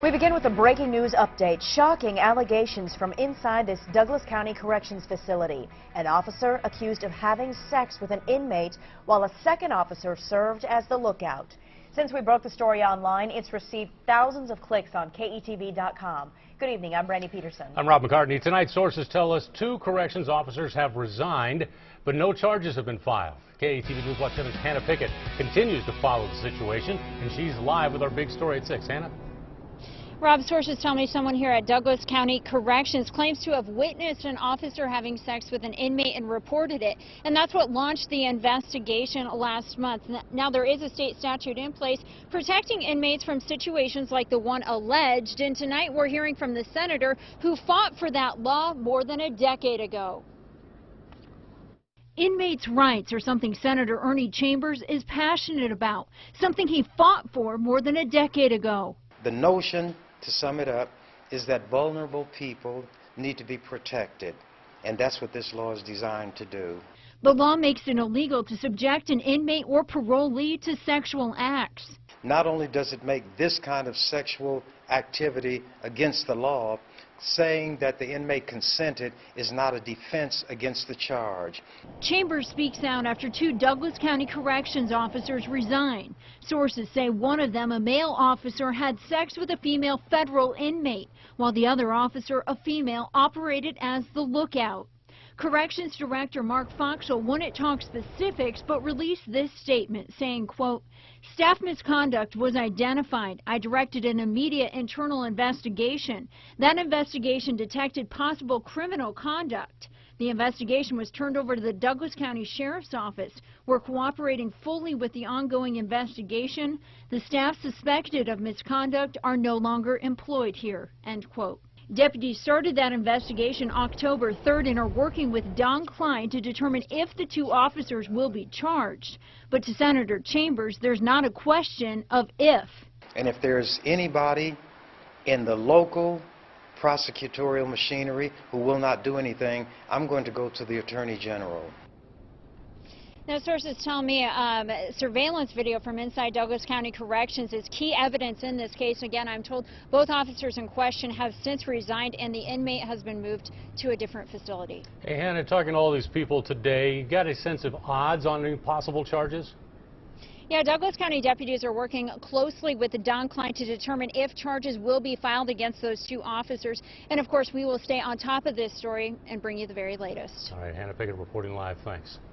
We begin with a breaking news update. Shocking allegations from inside this Douglas County Corrections facility. An officer accused of having sex with an inmate while a second officer served as the lookout. Since we broke the story online, it's received thousands of clicks on KETV.com. Good evening, I'm Brandy Peterson. I'm Rob McCartney. Tonight, sources tell us 2 corrections officers have resigned, but no charges have been filed. KETV News Watch 7's Hannah Pickett continues to follow the situation, and she's live with our big story at 6. Hannah? Rob, sources tell me someone here at Douglas County Corrections claims to have witnessed an officer having sex with an inmate and reported it. And that's what launched the investigation last month. Now, there is a state statute in place protecting inmates from situations like the one alleged. And tonight we're hearing from the senator who fought for that law more than a decade ago. Inmates' rights are something Senator Ernie Chambers is passionate about, something he fought for more than a decade ago. The notion, to sum it up, is that vulnerable people need to be protected, and that's what this law is designed to do. The law makes it illegal to subject an inmate or parolee to sexual acts. Not only does it make this kind of sexual activity against the law, saying that the inmate consented is not a defense against the charge. Chambers speaks out after 2 Douglas County Corrections officers resign. Sources say one of them, a male officer, had sex with a female federal inmate, while the other officer, a female, operated as the lookout. Corrections Director Mark Foxall wouldn't talk specifics, but released this statement saying, quote, "Staff misconduct was identified. I directed an immediate internal investigation. That investigation detected possible criminal conduct. The investigation was turned over to the Douglas County Sheriff's Office. We're cooperating fully with the ongoing investigation. The staff suspected of misconduct are no longer employed here," end quote. Deputies started that investigation October 3rd and are working with Don Klein to determine if the 2 officers will be charged. But to Senator Chambers, there's not a question of if. And if there's anybody in the local prosecutorial machinery who will not do anything, I'm going to go to the Attorney General. Now, sources tell me surveillance video from inside Douglas County Corrections is key evidence in this case. Again, I'm told both officers in question have since resigned and the inmate has been moved to a different facility. Hey, Hannah, talking to all these people today, you got a sense of odds on any possible charges? Yeah, Douglas County deputies are working closely with Don Klein to determine if charges will be filed against those 2 officers. And, of course, we will stay on top of this story and bring you the very latest. All right, Hannah Pickett reporting live. Thanks.